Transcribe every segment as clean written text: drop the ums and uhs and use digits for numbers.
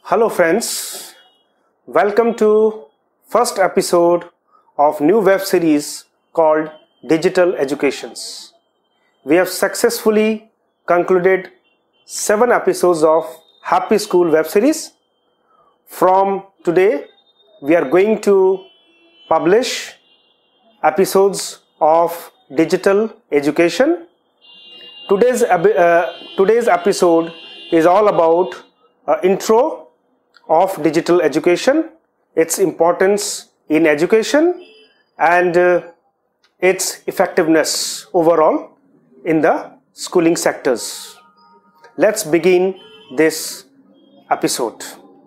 Hello friends, welcome to first episode of new web series called Digital Educations. We have successfully concluded 7 episodes of Happy School web series. From today, we are going to publish episodes of Digital Education. Today's episode is all about intro of digital education, its importance in education and its effectiveness overall in the schooling sectors. Let's begin this episode.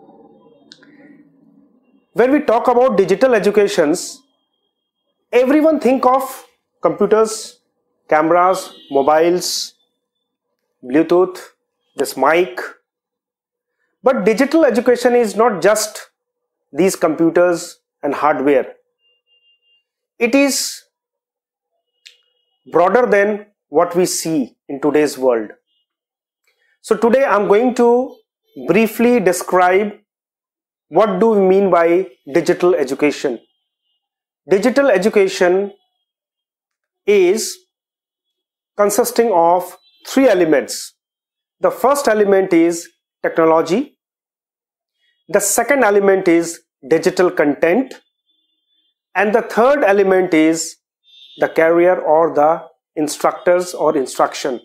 When we talk about digital educations, everyone think of computers, cameras, mobiles, Bluetooth, this mic. But digital education is not just these computers and hardware. It is broader than what we see in today's world. So today I'm going to briefly describe what do we mean by digital education. Digital education is consisting of 3 elements. The first element is technology. The second element is digital content, and the third element is the career or the instructors or instruction.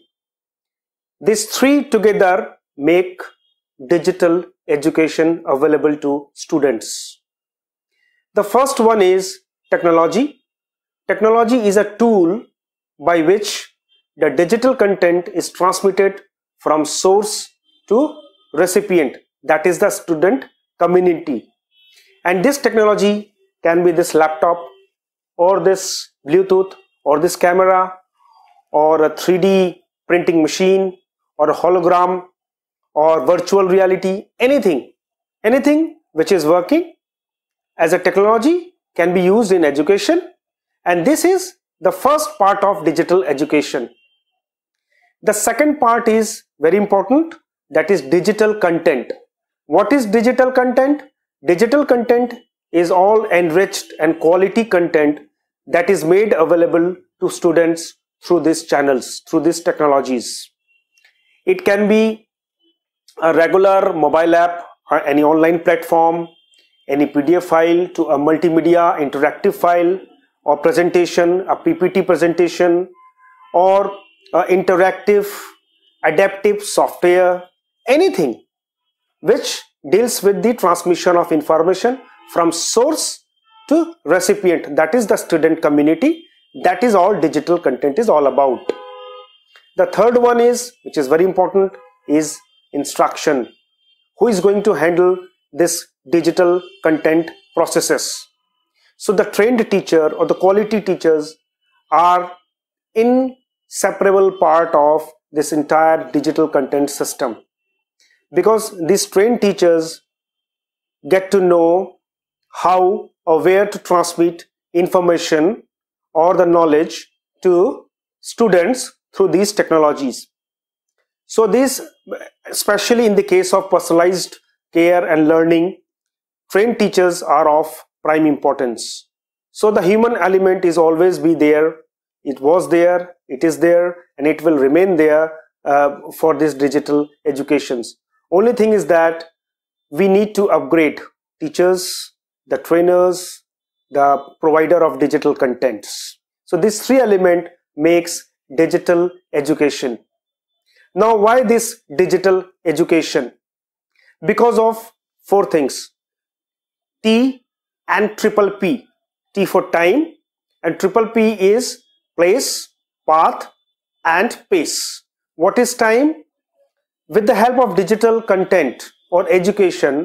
These 3 together make digital education available to students. The first one is technology. Technology is a tool by which the digital content is transmitted from source to recipient, that is the student community. And this technology can be this laptop or this Bluetooth or this camera or a 3D printing machine or a hologram or virtual reality, anything which is working as a technology can be used in education, and this is the first part of digital education. The second part is very important, that is digital content. What is digital content? Digital content is all enriched and quality content that is made available to students through these channels, through these technologies. It can be a regular mobile app or any online platform, any PDF file to a multimedia interactive file or presentation, a PPT presentation, or interactive adaptive software, anything which deals with the transmission of information from source to recipient, that is the student community. That is all digital content is all about. The third one is, which is very important, is instruction. Who is going to handle this digital content processes? So the trained teacher or the quality teachers are inseparable part of this entire digital content system, because these trained teachers get to know how or where to transmit information or the knowledge to students through these technologies. So this, especially in the case of personalized care and learning, trained teachers are of prime importance. So the human element is always be there. It was there, it is there, and it will remain there for this digital educations. Only thing is that we need to upgrade teachers, the trainers, the provider of digital contents. So these 3 elements makes digital education. Now why this digital education? Because of 4 things: T and triple P. T for time and triple P is place, path and pace. What is time? With the help of digital content or education,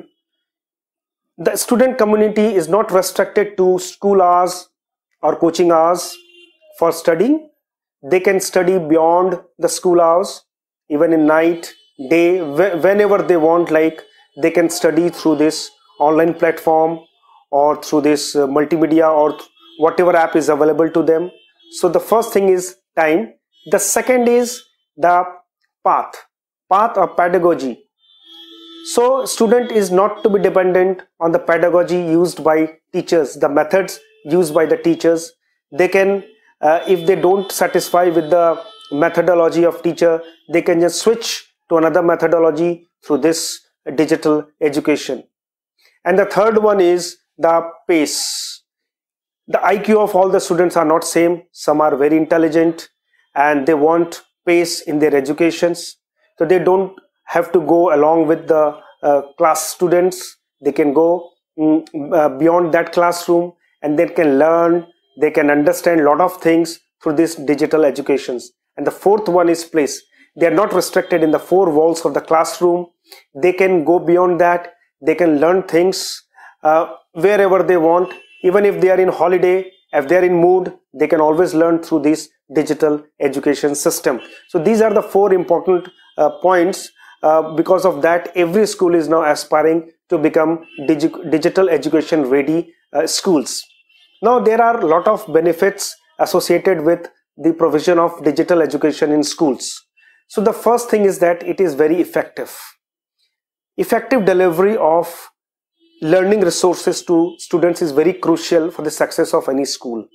the student community is not restricted to school hours or coaching hours for studying. They can study beyond the school hours, even in night, day, whenever they want. Like they can study through this online platform or through this multimedia or whatever app is available to them. So the first thing is time. The second is the path or pedagogy. So student is not to be dependent on the pedagogy used by teachers, the methods used by the teachers. They can, if they don't satisfy with the methodology of teacher, they can just switch to another methodology through this digital education. And the third one is the pace. The IQ of all the students are not same. Some are very intelligent and they want pace in their educations. So they don't have to go along with the class students. They can go beyond that classroom and they can learn, they can understand a lot of things through this digital educations. And the fourth one is place. They are not restricted in the four walls of the classroom. They can go beyond that. They can learn things wherever they want. Even if they are in holiday, if they are in mood, they can always learn through this digital education system. So these are the four important points. Because of that, every school is now aspiring to become digital education ready schools. Now there are a lot of benefits associated with the provision of digital education in schools. So the first thing is that it is very effective. Effective delivery of learning resources to students is very crucial for the success of any school.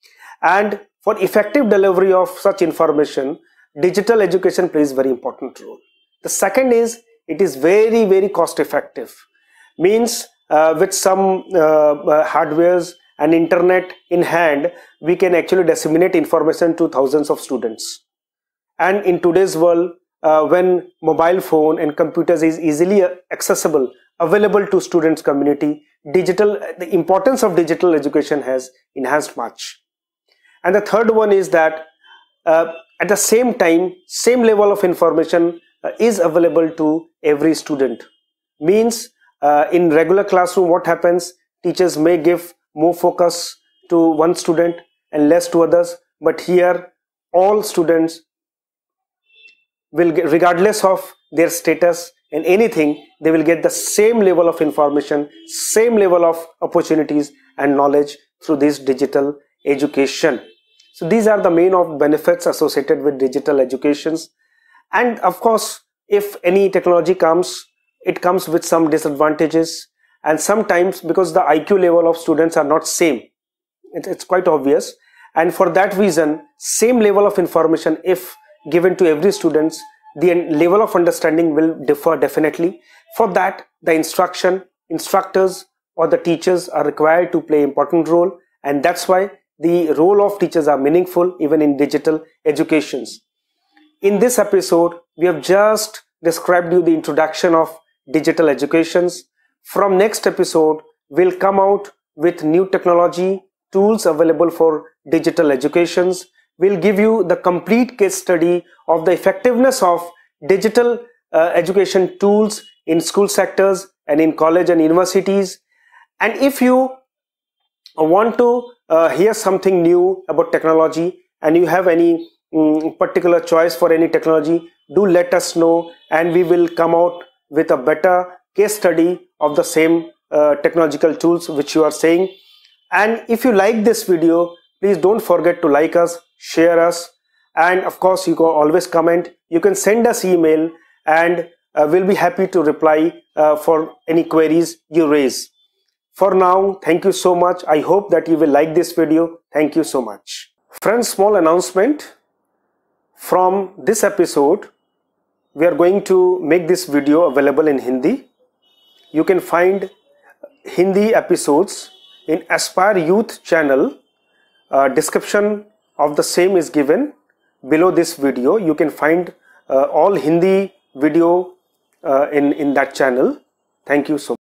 And for effective delivery of such information, digital education plays a very important role. The second is it is very, very cost effective. Means with some hardwares and internet in hand, we can actually disseminate information to thousands of students. And in today's world, when mobile phone and computers is easily accessible, available to students community, the importance of digital education has enhanced much. And the third one is that at the same time, same level of information is available to every student. Means in regular classroom, what happens? Teachers may give more focus to one student and less to others. But here, all students will get, regardless of their status and anything, they will get the same level of information, same level of opportunities and knowledge through this digital education. So these are the main of benefits associated with digital educations. And of course, if any technology comes, it comes with some disadvantages. And sometimes because the IQ level of students are not same, it's quite obvious. And for that reason, same level of information, if given to every student, the level of understanding will differ definitely. For that, the instructors or the teachers are required to play an important role. And that's why the role of teachers are meaningful even in digital educations. In this episode, we have just described you the introduction of digital educations. From next episode, we'll come out with new technology, tools available for digital educations. We'll give you the complete case study of the effectiveness of digital education tools in school sectors and in college and universities. And if you want to hear something new about technology and you have any particular choice for any technology, do let us know and we will come out with a better case study of the same technological tools which you are saying. And if you like this video, please don't forget to like us, share us, and of course you can always comment. You can send us email and we'll be happy to reply for any queries you raise. For now, thank you so much. I hope that you will like this video. Thank you so much. Friends, small announcement. From this episode, we are going to make this video available in Hindi. You can find Hindi episodes in Aspire Youth channel. Description of the same is given below this video. You can find all Hindi video in that channel. Thank you so much.